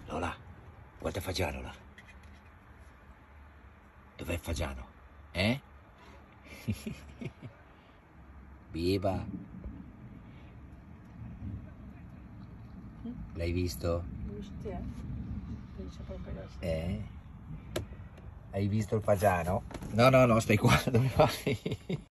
Lola, guarda Fagiano là. Dov'è Fagiano? Eh? Viva! L'hai visto? Hai visto il Fagiano? No, no, no, stai qua, dove vai?